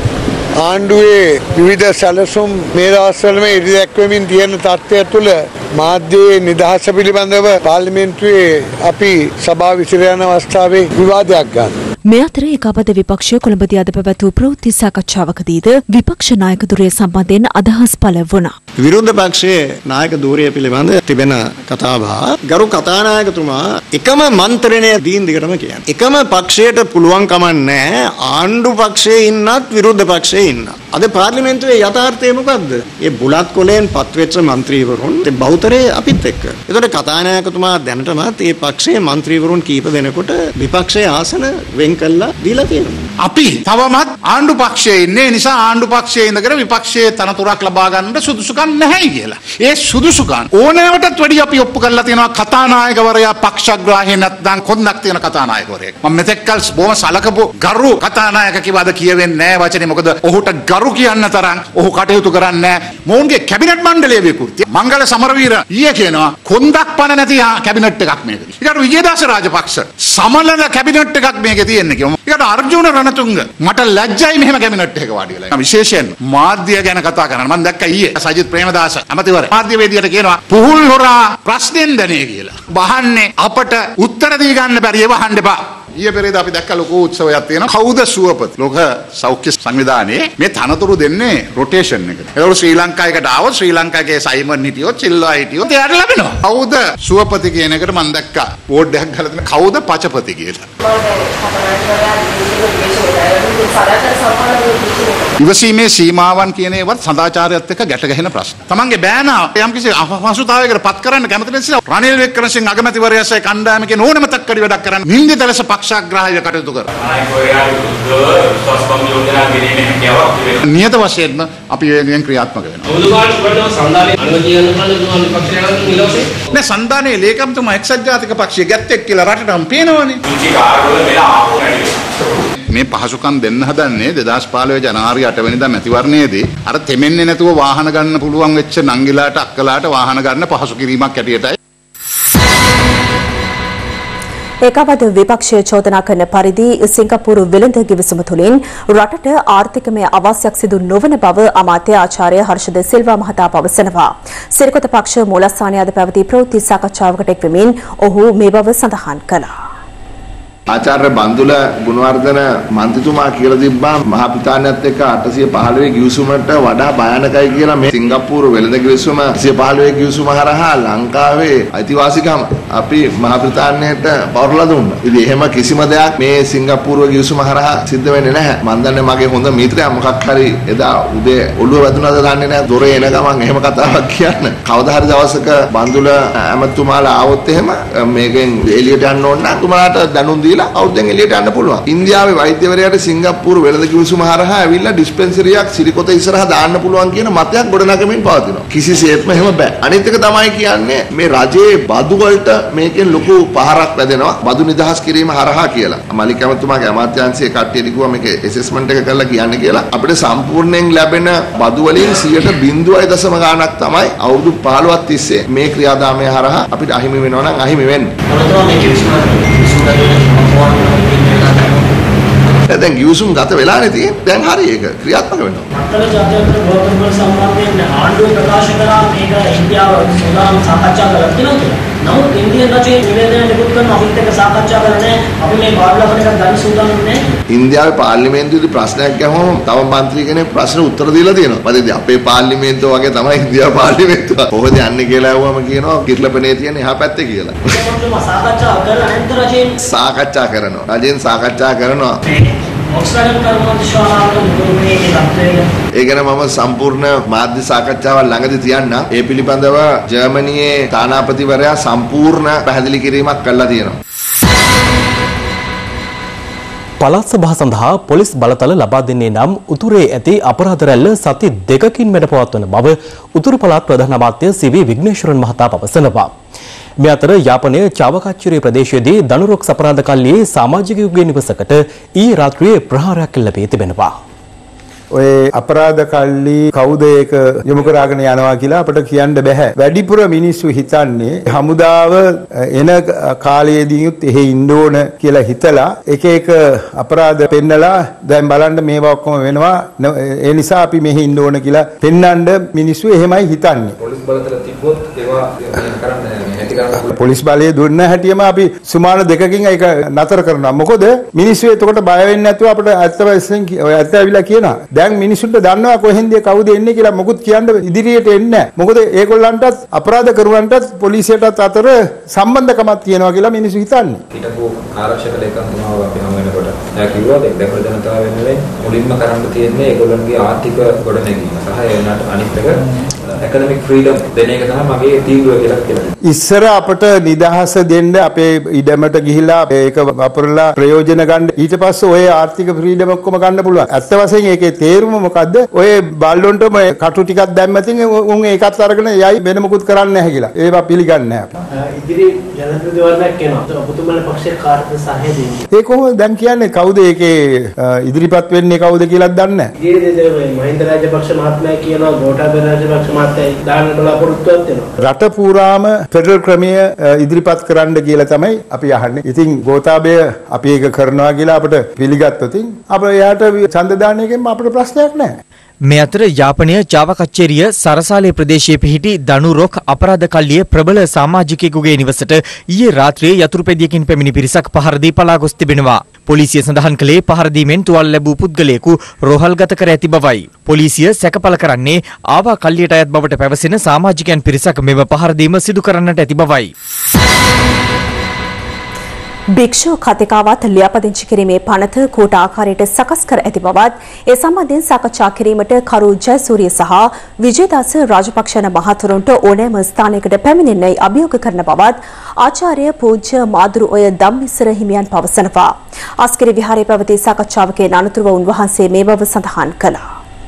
ආණ්ඩුවේ විවිධ සැලසුම් මේ දවස්වල මේ ඉදිරිදැක්වමින් තියෙන තත්ත්වය තුළ මාධ්‍යයේ නිදහස පිළිබඳව පාර්ලිමේන්තුවේ අපි සභාව විසිර යන අවස්ථාවේ විවාදයක් ගන්න. මේ අතර ඒකාබද්ධ විපක්ෂය කොළඹදී අද පැවැත්වූ ප්‍රවෘත්ති සාකච්ඡාවකදීද විපක්ෂ නායක ධුරය සම්බන්ධයෙන් අදහස් පළ වුණා. විරුද්ධ පක්ෂයේ නායක ධුරය පිළිබඳ තිබෙන කතාබහ ගරු කතානායකතුමා එකම මන්ත්‍රණය දීන් දිගටම කියන්නේ. එකම පක්ෂයට පුළුවන් කමක් නැහැ ආණ්ඩු පක්ෂයේ ඉන්නත් විරුද්ධ පක්ෂයේ ඉන්න. අද පාර්ලිමේන්තුවේ යථාර්ථය මොකද්ද? මේ බුලත් කොලෙන් පත්වෙච්ච മന്ത്രിවරුන් බහුතරේ අපිත් එක්ක. ඒතකොට කතානායකතුමා දැනටමත් මේ පක්ෂයේ മന്ത്രിවරුන් කීප දෙනෙකුට විපක්ෂයේ ආසන වෙන් කළා දීලා තියෙනවා. අපි තවමත් ආණ්ඩු පක්ෂයේ ඉන්නේ නිසා ආණ්ඩු පක්ෂයේ ඉඳගෙන විපක්ෂයේ තනතුරක් ලබා ගන්න සුදුසුකම් නැහැ කියලා. ඒ සුදුසුකම් ඕනෑමටත් වැඩි අපි ඔප්පු කරලා තියෙනවා කතානායකවරයා පක්ෂග්‍රාහී නැත්නම් කොන්දක් තියෙන කතානායකවරයෙක්. මම මෙතෙක්කල් බොහොම සලකපු ගරු කතානායක කිව්වද කියවෙන්නේ නැහැ වචනේ. මොකද ඔහුට ගරු කියන්න තරම් ඔහු කටයුතු කරන්නේ නැහැ. මොවුන්ගේ කැබිනට් මණ්ඩලයේ විකෘතිය. මංගල සමරවීර ඊයේ කියනවා කොන්දක් පන නැති කැබිනට් එකක් මේක. ඊට විජේදාස රාජපක්ෂ සමලන කැබිනට් එකක් මේකේ තියෙන්නේ කිව්වා. ඊට අර්ජුන රණතුංග මට ලැජ්ජයි මෙහෙම කැබිනට් එකක වාඩි වෙලා. විශේෂයෙන් මාධ්‍ය ගැන කතා කරනවා. මම දැක්කා ඊයේ සජිත් ප්‍රේමදාස අමතිවරයා මාධ්‍ය වේදිකයට කියනවා පුහුල් හොරා ප්‍රශ්නෙන් දනේ කියලා. වහන්නේ අපට උත්තර දී ගන්න බැරි ඒව අහන්න එපා. ඊයේ පෙරේද අපි දැක්ක ලොකු උත්සවයක් තියෙනවා. කවුද සුවපත්? ලෝක සෞඛ්‍ය සංවිධානයේ මේ තනතුරු දෙන්නේ රොටේෂන් එකට. ඒකෝ ශ්‍රී ලංකාවකට ආවොත් ශ්‍රී ලංකාවේ සයිමන් හිටියොත් චිල්ලා හිටියොත් එයාට ලැබෙනවා. කවුද සුවපති කියන එකට මම දැක්කා බෝඩ් එකක් ගහලා තියෙන කවුද පචපති කියලා. ඉවසීමේ සීමාවන් කියන ඒවත් සදාචාරයත් එක්ක ගැට ගැහෙන ප්‍රශ්න. තමන්ගේ බෑනා යම්කිසි අපහසුතාවයකට පත් කරන්න කැමති නිසා රනිල් වික්‍රමසිංහ අගමැතිවරයාගේ කණ්ඩායමේ ඕනම තක්කඩි වැඩක් කරන්න නින්දිත ලෙස පක්ෂග්‍රාහීව කටයුතු කරනවා. නියත වශයෙන්ම අපි ඒගෙන් ක්‍රියාත්මක වෙනවා. සන්ධානයේ ලේකම්තුමා එක්සත් ජාතික පක්ෂයේ ගැත්තෙක් කියලා රටටම පේනවනේ. මේ පහසුකම් දෙන්න හදන්නේ 2015 ජනවාරි 8 වෙනිදා මැතිවරණයේදී අර තෙමෙන්නේ නැතුව වාහන ගන්න පුළුවන් වෙච්ච නංගිලාට අක්කලාට වාහන ගන්න පහසු කිරීමක් ඇටියටයි. ඒකවද විපක්ෂය චෝදනා කරන පරිදි සිංගප්පූරු වෙළඳ ගිවිසුම තුළින් රටට ආර්ථිකමය අවශ්‍යයක් සිදු නොවන බව අමාත්‍ය ආචාර්ය හර්ෂද සිල්වා මහතා පවසනවා. සිරිකොත පක්ෂ මූලස්ථානයේ අද පැවති ප්‍රවෘත්ති සාකච්ඡාවකට එක්වෙමින් ඔහු මේ බව සඳහන් කළා. ආචාර්ය බන්දුල ගුණවර්ධන මන්ත්‍රීතුමා කියලා තිබ්බා මහා පිතාණියත් එක්ක 815 ගිවිසුමට වඩා භයානකයි කියලා මේ සිංගප්පූරු වෙළඳ ගිවිසුම 815 ගිවිසුම හරහා ලංකාවේ අයිතිවාසිකම් අපි මහා පිතාණියට පවරලා දුන්නා. ඉතින් එහෙම කිසිම දෙයක් මේ සිංගප්පූරු ගිවිසුම හරහා සිද්ධ වෙන්නේ නැහැ. මම දන්නේ මගේ හොඳ මිත්‍රයා මොකක් හරි එදා උදේ ඔළුව වැදුනද දන්නේ නැහැ. දොරේ එන ගමන් එහෙම කතාවක් කියන්න. කවදා හරි දවසක බන්දුල ඇමතුමාලා ආවොත් එහෙම මේකෙන් එළියට යන්න ඕන නම් තුමාට දැනුම් දීලා අවුරුද්දෙන් එළියට යන්න පුළුවන්. ඉන්දියාවේ වෛද්‍යවරයාට සිංගප්පූරු වෙළඳ කිවිසුම හරහා ඇවිල්ලා ඩිස්පෙන්සරියක් සිරිකොත ඉස්සරහා දාන්න පුළුවන් කියන මතයක් ගොඩනගමින් පවතිනවා. කිසිසේත්ම එහෙම බෑ. අනිත් එක තමයි කියන්නේ මේ රජයේ බදු වලට මේකෙන් ලොකු පහරක් වැදෙනවා. බදු නිදහස් කිරීම හරහා කියලා. මලික් ඇමතුමාගේ අමාත්‍යාංශයේ කට්ටිය කිව්වා මේක ඇසෙස්මන්ට් එක කරලා කියන්න කියලා. අපිට සම්පූර්ණයෙන් ලැබෙන බදු වලින් 0.0 ගාණක් තමයි අවුරුදු 15ක් තිස්සේ මේ ක්‍රියාදාමය හරහා අපිට අහිමි වෙනවා නම් අහිමි වෙන්නේ. දැන් ගිවිසුම් ගත වෙලානේ තියෙන්නේ. දැන් හරි ඒක ක්‍රියාත්මක වෙනවා. අත්තර ජාත්‍යන්තර ගෝතම්වල සම්බන්ධයෙන් ආණ්ඩුව ප්‍රකාශ කරා මේක ඉන්දියාව සෝදානම් සාකච්ඡා කරලා තියෙනවා කියලා. නමුත් ඉන්දියානු රජයේ නිවේදනය නිකුත් කරන අපිත් එක්ක සාකච්ඡා කරන්නේ අපි මේ පාර්ලිමේන්තු එකක් ගන්න සූදානම් නැහැ. ඉන්දියාවේ පාර්ලිමේන්තුවේදී ප්‍රශ්නයක් ගහුවම තව മന്ത്രി කෙනෙක් ප්‍රශ්න උත්තර දීලා තියෙනවා. මොකද අපේ පාර්ලිමේන්තුව වගේ තමයි ඉන්දියාවේ පාර්ලිමේන්තුව. කොහොමද යන්නේ කියලා අහුවම කියනවා කිර්ලපනේ තියෙන එහා පැත්තේ කියලා. සාකච්ඡා කරලා අනිත් රජයෙන් සාකච්ඡා කරනවා. රජයෙන් සාකච්ඡා කරනවා. ඒ ගැන මම සම්පූර්ණ මාධ්‍ය සාකච්ඡාවක් ළඟදී තියන්නම්. ඒ පිළිබඳව ජර්මනියේ තානාපතිවරයා සම්පූර්ණ පැහැදිලි කිරීමක් කළා තියෙනවා. පළාත් සභාව සඳහා පොලිස් බලතල ලබා දෙන්නේ නම් උතුරේ ඇති අපරාධ රැල්ල සති 2කින් මැඩ පවත්වන බව උතුරු පළාත් ප්‍රධාන අමාත්‍ය සී.වී. විග්නේශ්වරන් මහතා පවසනවා. මේ අතර යාපනයේ චාවකච්චිරේ ප්‍රදේශයේදී දනුරොක් අපරාධ කල්ලියේ සමාජිකයෙකුගේ නිවසකට ඊයේ රාත්‍රියේ ප්‍රහාරයක් ලැබී තිබෙනවා. ඔය අපරාධ කල්ලි කවුද ඒක යොමු කරගෙන යනවා කියලා අපිට කියන්න බෑ. වැඩිපුර මිනිස්සු හිතන්නේ හමුදාව එන කාලයේදීත් එහෙ ඉන්න ඕන කියලා හිතලා එක එක අපරාධ පෙන්නලා දැන් බලන්න මේවා ඔක්කොම වෙනවා. ඒ නිසා අපි මෙහෙ ඉන්න ඕන කියලා පෙන්වන්න මිනිස්සු එහෙමයි හිතන්නේ. පොලිස් බලතල තිබ්බොත් ඒවා කරන්න පොලිස් බලය දුන්න හැටියම අපි සුමාන 2කින් ඒක නතර කරනවා. මොකද මිනිස්සු එතකොට බය වෙන්නේ නැතුව අපිට ඇත්ත ඇවිල්ලා කියනවා. දැන් මිනිසුන්ට දන්නවා කොහෙන්ද කවුද එන්නේ කියලා මොකුත් කියන්න ඉදිරියට එන්නේ නැහැ. මොකද ඒගොල්ලන්ටත් අපරාධ කරුවන්ටත් පොලිසියටත් අතර සම්බන්ධකමක් තියෙනවා කියලා මිනිස්සු හිතන්නේ. හිටපු ආරක්ෂක ලේකම්තුමාව අපි හමු වෙනකොට එයා කිව්වා දෙකවල ජනතාව වෙනුවෙන් මුලින්ම කරන්න තියෙන්නේ ඒගොල්ලන්ගේ ආර්ථික ගොඩනැගීම සහ ඒනට අනිත් එක academic freedom දෙන එක තමයි මගේ තීන්දුව කියලා කියනවා. ඉස්සර අපට නිදහස දෙන්න අපේ ඉඩමට ගිහිලා ඒක වපරලා ප්‍රයෝජන ගන්න ඊට පස්සේ ඔය ආර්ථික ෆ්‍රීඩම් ඔක්කොම ගන්න පුළුවන්. ඇත්ත වශයෙන් ඒකේ තේරුම මොකද්ද? ඔය බල්ලොන්ටම කටු ටිකක් දැම්මතින් උන් ඒකත් අරගෙන යයි වෙන මොකුත් කරන්නේ නැහැ කියලා. ඒවා පිළිගන්නේ නැහැ. ඉදිරි ජනප්‍රතිවරණයක් එනවා. ඔබතුමාලා පක්ෂේ කාර්ය සහාය දෙන්නේ. ඒ කොහොමද දැන් කියන්නේ කවුද ඒකේ ඉදිරිපත් වෙන්නේ කවුද කියලාත් දන්නේ නැහැ. ඊයේ මහින්ද රාජපක්ෂ මහත්මයා කියනවා ගෝඨාභය රාජපක්ෂ මහත්තයා දාන්න බලාපොරොත්තුවක් වෙනවා. රට පුරාම ෆෙඩරල් ක්‍රමය ඉදිරිපත් කරන්න කියලා තමයි අපි අහන්නේ. ඉතින් ගෝඨාභය අපි ඒක කරනවා කියලා අපිට පිළිගත්තොත් අප එයාට ඡන්ද දාන එකෙන් අපිට ප්‍රශ්නයක් නැහැ. මේ අතර යාපනය ජාවා කච්චේරිය සරසාලේ ප්‍රදේශයේ පිහිටි දනුරොක් අපරාධ කල්ලියේ ප්‍රබල සමාජිකයෙකුගේ නිවසට ඊයේ රාත්‍රියේ යතුරු පෙදියකින් පැමිණි පිරිසක් පහර දී පලා ගොස් තිබෙනවා. පොලිසිය සඳහන් කළේ පහර දීමෙන් තුවාල ලැබූ පුද්ගලයෙකු රෝහල්ගත කර ඇති බවයි. පොලිසිය සැකපල කරන්නේ ආවා කල්ලියට අයත් බවට පැවසෙන සමාජිකයන් පිරිසක් මෙම පහර දීම සිදු කරන්නට ඇති බවයි. භික්ෂු කතිකාවත් ලියාපදිංචි කිරීමේ පනත කෝට ආකාරයට සකස් කර ඇති බවත් ඒ සම්බන්ධයෙන් සාකච්ඡා කිරීමට කරු ජයසූරිය සහ විජේදාස රාජපක්ෂ යන මහතුරුන්ට ඕනෑම ස්ථානයකට පැමිණෙන්නයි අභියෝග කරන බවත් ආචාර්ය පූජ්‍ය මාදුරු ඔය ධම්මිස්සර හිමියන් පවසනවා. අස්කිරි විහාරයේ පැවති සාකච්ඡාවකේ අනතුරුව උන්වහන්සේ මේ බව සඳහන් කළා.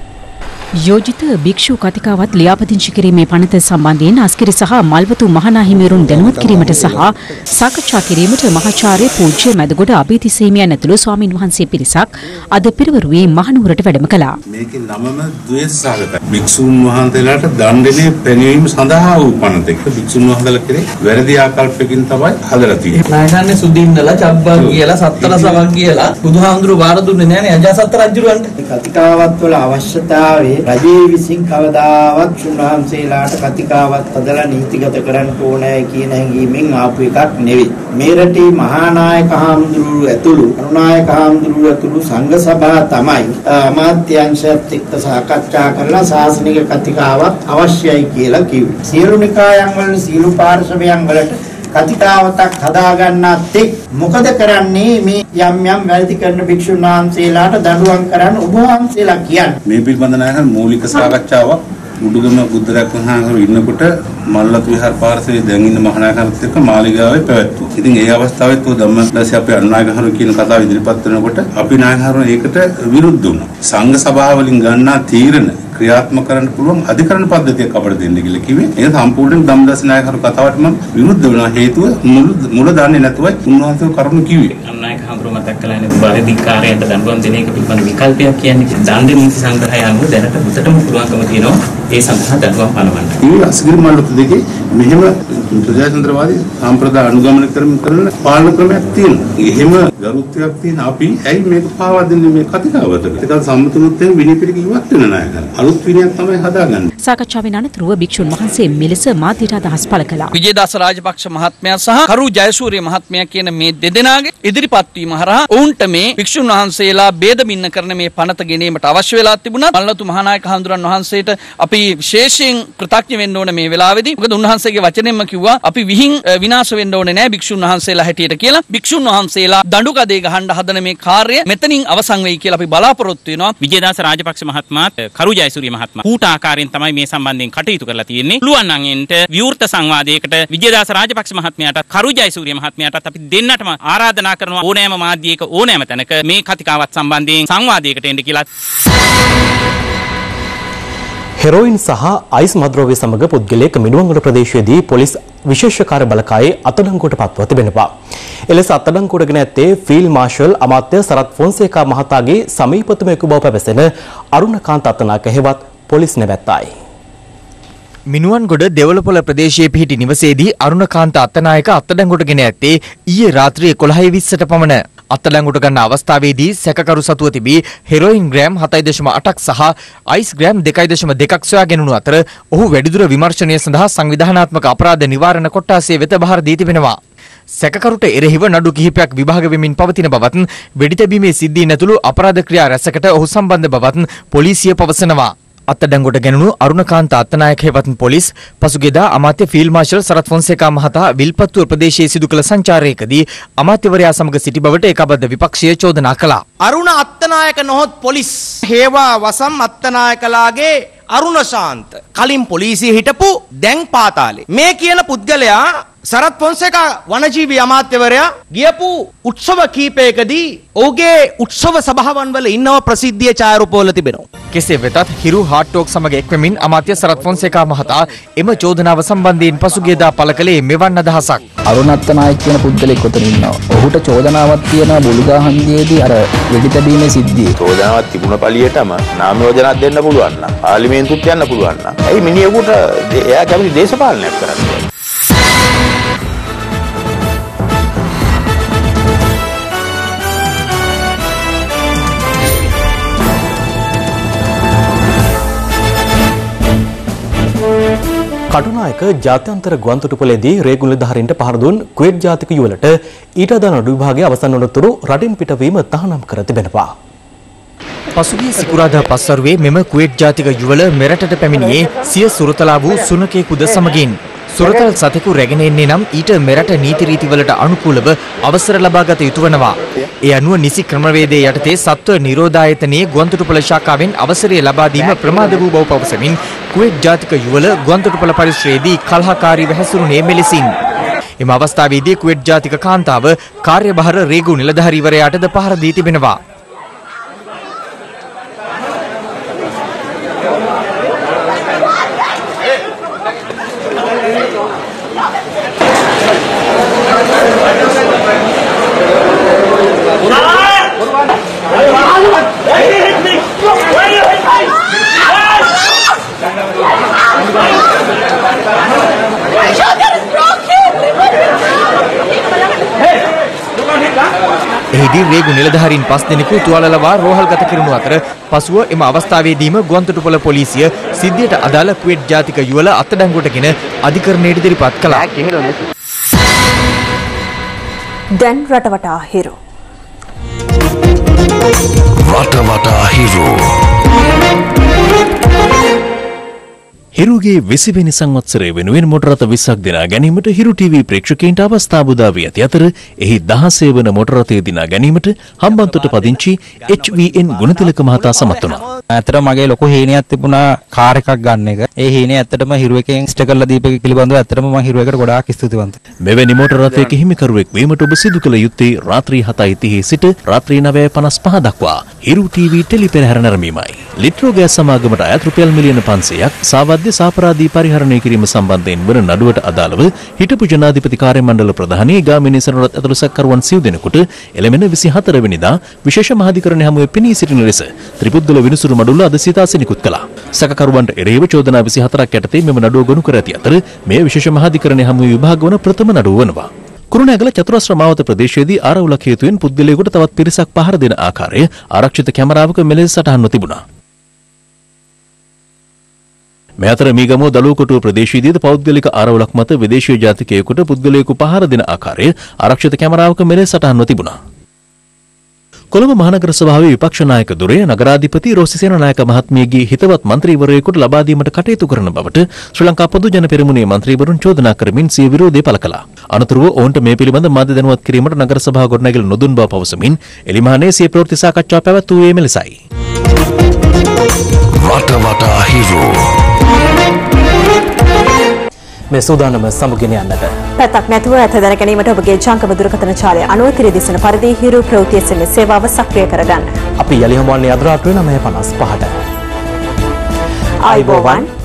යෝජිත භික්ෂු කතිකාවත් ලියාපදිංචි කිරීමේ පනත සම්බන්ධයෙන් අස්කිරි සහ මල්වතු මහනා හිමිවරුන් දැනුවත් කිරීමට සහ සාකච්ඡා කිරීමට මහාචාර්ය පූජ්‍ය මැදගොඩ අභිතිස්ස හිමියන් ඇතුළු ස්වාමින් වහන්සේ පිරිසක් අද පිරවරුවේ මහනුවරට වැඩම කළා. මේකේ නමම ද්වේෂසහගත භික්ෂුන් වහන්සේලාට දණ්ඩනය පැනවීම සඳහා වූ පනතක භික්ෂුන් වහන්සේලා කෙරේ වැරදි ආකල්පකින් තමයි හදලා තියෙන්නේ. නායකන්නේ සුදින්නලා චබ්බා කියලා සත්තර සවක් කියලා බුදුහාමුදුරුවෝ වාර දුන්නේ නැහැ නේ අජාසත් රජුරවන්ට. කතිකාවත් වල අවශ්‍යතාවය රජයේ විසින් කවදාවත් උන්වහන්සේලාට කතිකාවත් හදලා නීතිගත කරන්න ඕනෑ කියන හැඟීමෙන් ආපු එකක් නෙවෙයි. මේ රටේ මහා නායක හාමුදුරුවෝ ඇතුළු අනුනායක හාමුදුරුවෝ ඇතුළු සංඝ සභාව තමයි අමාත්‍යාංශයත් එක්ක සාකච්ඡා කරලා ශාසනික කතිකාවත් අවශ්‍යයි කියලා කිව්වේ. සියලු නිකායන් වල සියලු පාර්ශවයන් වලට කතිකාවතක් හදාගන්නත් එක් මොකද කරන්නේ මේ යම් යම් වැරදි කරන භික්ෂුන් වහන්සේලාට දඬුවම් කරන්න ඔබ වහන්සේලා කියන්නේ මේ පිළිබඳ නැහැ මූලික සාකච්ඡාවක් උඩුගම බුද්ධරත්න මහාහාරු ඉන්නකොට මල්ලතු විහාර පාර්ශවයේ දැන් ඉන්න මහානායකත් එක්ක මාලිගාවේ පැවැත්වුවා. ඉතින් ඒ අවස්ථාවෙත් ඔය ධම්මදාසී අපේ අනුනායකහරු කියන කතාව ඉදිරිපත් වෙනකොට අපි නායකහරු ඒකට විරුද්ධ වුණා. සංඝ සභාව වලින් ගන්නා තීරණ ක්‍රියාත්මක කරන්න පුළුවන් අධිකරණ පද්ධතියක් අපිට දෙන්න කියලා කිව්වේ. ඒක සම්පූර්ණයෙන් ධම්මදාසී නායකහරු කතාවට මම විරුද්ධ වෙනවා. හේතුව මුල දන්නේ නැතුවයි උන්වහන්සේ කරුණු කිව්වේ. අනුනායක හඳුරු මතක් කළානේ බාහිරිකාරයන්ට දඬුවම් දෙන එක පිළිබඳ විකල්පයක් කියන්නේ දණ්ඩ නීති සංග්‍රහය අනුව දැනට මුදටම පුළුවන්කම තියෙනවා ඒ සඳහා දඬුවම් පනවන්න. මේ අස්ගිරි මණ්ඩල දෙකේ මෙහෙම ප්‍රජාතන්ත්‍රවාදී සම්ප්‍රදාය අනුගමනය කරන පාලන ක්‍රමයක් තියෙනවා. එහෙම ගරුත්වයක් තියෙන අපි ඇයි මේක පාවා දෙන්නේ මේ කතිකාවතට? ඒක සම්මතුනුත් එහෙම විනය පිළික ඉවත් වෙන නායකයන්. අලුත් විනයක් තමයි හදාගන්නේ. සාකච්ඡාවෙන් අනතුරුව භික්ෂුන් වහන්සේ මෙලෙස මාධ්‍යට අදහස් පළ කළා. විජේදාස රාජපක්ෂ මහත්මයා සහ කරු ජයසූරිය මහත්මයා කියන මේ දෙදෙනාගේ ඉදිරිපත් වීම හරහා ඔවුන්ට මේ භික්ෂුන් වහන්සේලා ભેද බින්න කරන මේ පනත ගෙනීමට අවශ්‍ය වෙලා තිබුණා. මල්ලතු මහානායක හඳුරන් වහන්සේට අපි විශේෂයෙන් කෘතඥ වෙන්න ඕන මේ වෙලාවේදී. මොකද උන්වහන්සේගේ වචනෙන්ම කිව්වා අපි විහිං විනාශ වෙන්න ඕනේ නැහැ භික්ෂුන් වහන්සේලා හැටියට කියලා. භික්ෂුන් වහන්සේලා දඬු කඩේ ගහන්න හදන මේ කාර්යය මෙතනින් අවසන් වෙයි කියලා අපි බලාපොරොත්තු වෙනවා. විජේදාස රාජපක්ෂ මහත්මයාත් කරු ජයසූරිය මහත්මයා කූට ආකාරයෙන් තමයි මේ සම්බන්ධයෙන් කටයුතු කරලා තියෙන්නේ. පුළුවන් නම් එන්ට විවෘත සංවාදයකට විජේදාස රාජපක්ෂ මහත්මයාටත් කරු ජයසූරිය මහත්මයාටත් අපි දෙන්නටම ආරාධනා කරනවා ඕනෑම මාධ්‍යයක ඕනෑම තැනක මේ කතිකාවත් සම්බන්ධයෙන් සංවාදයකට එන්න කියලා. හෙරෝයින් සහ අයිස් මද්‍රව්‍ය සමග පුද්ගලයෙක් මිනුවන්ගොඩ ප්‍රදේශයේදී පොලිස් විශේෂ කාර්ය බලකායේ අත්අඩංගුවට පත්ව තිබෙනවා. එලෙස අත්අඩංගුවටගෙන ඇත්තේ ෆීල්ඩ් මාර්ෂල් අමාත්‍ය සරත් ෆොන්සේකා මහතාගේ සමීපතමයෙකු බව පැවසෙන අරුණකාන්ත අත්තනායක හෙවත් පොලිස් නැවැත්තායි. මිනුවන්ගොඩ දෙවලපොළ ප්‍රදේශයේ පිහිටි නිවසේදී අරුණකාන්ත අත්තනායක අත්අඩංගුවටගෙන ඇත්තේ ඊයේ රාත්‍රී 11:20ට පමණ. අත්අඩංගුවට ගන්න අවස්ථාවේදී සැකකරු සතුව තිබී හෙරෝයින් ග්‍රෑම් 7.8ක් සහ අයිස් ග්‍රෑම් 2.2ක් සොයාගෙනුණු අතර ඔහු වැඩිදුර විමර්ශනය සඳහා සංවිධානාත්මක අපරාධ නිවාරණ කොට්ටාසය වෙත බහර දී තිබෙනවා. සැකකරුට එරෙහිව නඩු කිහිපයක් විභාග වෙමින් පවතින බවත් වෙඩිතැබීමේ සිද්ධීන් ඇතුළු අපරාධ ක්‍රියා රැසකට ඔහු සම්බන්ධ බවත් පොලිසිය පවසනවා. අත්අඩංගුවට ගැනුණු අරුණකාන්ත අත්තනායක හෙවත් පොලිස් පසුගියදා අමාත්‍ය ෆීල්ඩ් මාර්ෂල් සරත් ෆොන්සේකා මහතා විල්පත්තුව ප්‍රදේශයේ සිදු කළ සංචාරයකදී අමාත්‍යවරයා සමග සිටි බවට ඒකාබද්ධ විපක්ෂය චෝදනා කළා. අරුණ අත්තනායක නොහොත් පොලිස් හේවා වසම් අත්තනායකලාගේ අරුණශාන්ත කලින් පොලිසිය හිටපු දැන් පාතාලේ මේ කියන පුද්ගලයා සරත් ෆොන්සේකා වනජීවි අමාත්‍යවරයා ගියපු උත්සව කීපයකදී ඔහුගේ උත්සව සභාවන් වල ඉන්නව ප්‍රසිද්ධියේ ඡායාරූපවල තිබෙනවා. කෙසේ වෙතත් හිරු හාට්ටෝක් සමග එක්වෙමින් අමාත්‍ය සරත් ෆොන්සේකා මහතා එම චෝදනාව සම්බන්ධයෙන් පසුගියදා පළ කළේ මෙවන් අදහසක්. අරුණත්ත නායක කියන පුද්ගලෙක් උතන ඉන්නවා. ඔහුට චෝදනාවක් තියෙනවා බුලුගාහන්දියේදී අර වෙඩි තැබීමේ සිද්ධියේ. චෝදනාවක් තිබුණ පළියටම නාම යෝජනාවක් දෙන්න පුළුවන් නම් පාර්ලිමේන්තුවට යන්න පුළුවන් නම්. ඇයි මිනිහෙකුට එයා කැමති දේශපාලනයක් කරන්නේ? කටුනායක ජාත්‍යන්තර ගුවන්තොටුපළේදී රේගු නිලධාරීන්ට පහර දුන් කුවේට් ජාතික යුවලට ඊට අදාළ නඩු විභාගයේ අවසන් වනතුරු රටින් පිටවීම තහනම් කර තිබෙනවා. පසුගිය සිකුරාදා පස්වරුවේ මෙම කුවේට් ජාතික යුවල මෙරටට පැමිණියේ සිය සුරතලා වූ සුනකයෙකුද සමගින්. සුරතල් සතෙකු රැගෙන එන්නේ නම් ඊට මෙරට නීති රීතිවලට අනුකූලව අවසර ලබාගත යුතු වෙනවා. ඒ අනුව නිසි ක්‍රමවේදයේ යටතේ සත්ව නිරෝධායතනයේ ගුවන්තොටුපළ ශාඛාවෙන් අවසරය ලබා දීම ප්‍රමාද වූ බව පවසමින් කුවේට් ජාතික යුවල ගුවන්තොටුපළ පරිශ්‍රයේදී කලහකාරීව හැසිරුණේ මෙලෙසින්. එම අවස්ථාවේදී කුවේට් ජාතික කාන්තාව කාර්යභාර රේගු නිලධාරීවරයාටද පහර දී තිබෙනවා. එහිදී රේගු නිලධාරීන් 5 දෙනෙකු තුවාල ලබා රෝහල්ගත කරනු අතර පසුව එම අවස්ථාවේදීම ගුවන්තොටුපළ පොලිසිය සිද්ධියට අදාළ කුවේට් ජාතික යුවල අත්අඩංගුවටගෙන අධිකරණයට ඉදිරිපත් කළා. දැන් රටවටා හිරු. රටවටා හිරු. හිරුගේ 20 වෙනි සංවත්සරය වෙනුවෙන් මොටර රථ 20ක් දිනා ගැනීමට හිරු ටීවී ප්‍රේක්ෂකයන්ට අවස්ථාව උදා වී ඇති අතර එහි 16 වන මොටර රථය දිනා ගැනීමට හම්බන්තොට පදිංචි HVN ගුණතිලක මහතා සමත් වුණා. ඇත්තටම මගේ ලොකු හේනියක් තිබුණා කාර් එකක් ගන්න එක. ඒ හේනිය ඇත්තටම හිරු එකෙන් ඉෂ්ට කරලා දීපක පිළිබඳව ඇත්තටම මම හිරු එකට ගොඩාක් ස්තුතිවන්තයි. මෙවැනි මොටර රථයක හිමිකරුවෙක් වීමට ඔබ සිදු කළ යුත්තේ රාත්‍රී 7:30 සිට රාත්‍රී 9:55 දක්වා හිරු ටීවී ටෙලි පෙරහැර නැරඹීමයි. ලිට්‍රෝ ගෑස් සමාගමට අයත් රුපියල් මිලියන 500ක් සාවද්‍ය සාපරාධී පරිහරණය කිරීම සම්බන්ධයෙන් වන නඩුවට අදාළව හිටපු ජනාධිපති කාර්ය මණ්ඩල ප්‍රධානී ගාමිණී සරණරත් ඇතුළු සැකකරුවන් සිව් දෙනෙකුට එළඹෙන 24 වෙනිදා විශේෂ මහාධිකරණ හමුවේ පෙනී සිටින ලෙස ත්‍රිපුද්ගල විනිසුරු මඩුල්ල අද සිතාසෙ නිකුත් කළා. සැකකරුවන්ට එරෙහිව චෝදනා 24ක් යටතේ මෙම නඩුව ගොනු කර ඇති අතර මේ විශේෂ මහාධිකරණ හමුවේ විභාග වන ප්‍රථම නඩුව වනවා. කුරුණෑගල චතුරස්‍ර මාවත ප්‍රදේශයේදී ආරවුලක් හේතුවෙන් පුද්ගලයෙකුට තවත් පිරිසක් පහර දෙන ආකාරය ආරක්ෂිත කැමරාවක මෙලෙස සටහන්ව තිබුණා. මේ අතර මීගමුව දලුවකොටුව ප්‍රදේශයේදීද පෞද්ගලික ආරවුලක් මත විදේශීය ජාතිකයෙකුට පුද්ගලයෙකු පහර දෙන ආකාරය ආරක්ෂිත කැමරාවක මෙලෙස සටහන්ව තිබුණා. කොළඹ මහනගර සභාවේ විපක්ෂ නායක දුරේ නගරාධිපති රෝසිසේන නායක මහත්මියගේ හිතවත් මන්ත්‍රීවරයෙකුට ලබා දීමට කටයුතු කරන බවට ශ්‍රී ලංකා පොදු ජන පෙරමුණේ මන්ත්‍රීවරුන් චෝදනා කරමින් සිය විරෝධය පළ කළා. අනතුරුව ඔවුන්ට මේ පිළිබඳ මාධ්‍ය දැනුවත් කිරීමට නගර සභාව ගොඩනැගිලි නොදුන් බව පවසමින් එලිමහනේ සිය ප්‍රවෘත්ති සාකච්ඡා පැවැත්වුවේ මෙලෙසයි. රටවටා හිරු. මේ සූදානම සමුගෙන යන්නට පැත්තක් නැතුව ඇත දැන ගැනීමට ඔබගේ ජංගම දුරකථන ජාලය 93 දිසන පරිදි හිරු ප්‍රවෘත්ති SMS සේවාව සක්‍රිය කරගන්න. අපි යලි හමුවන්නේ අද රාත්‍රියේ 9:55ට. ආයිබෝවන්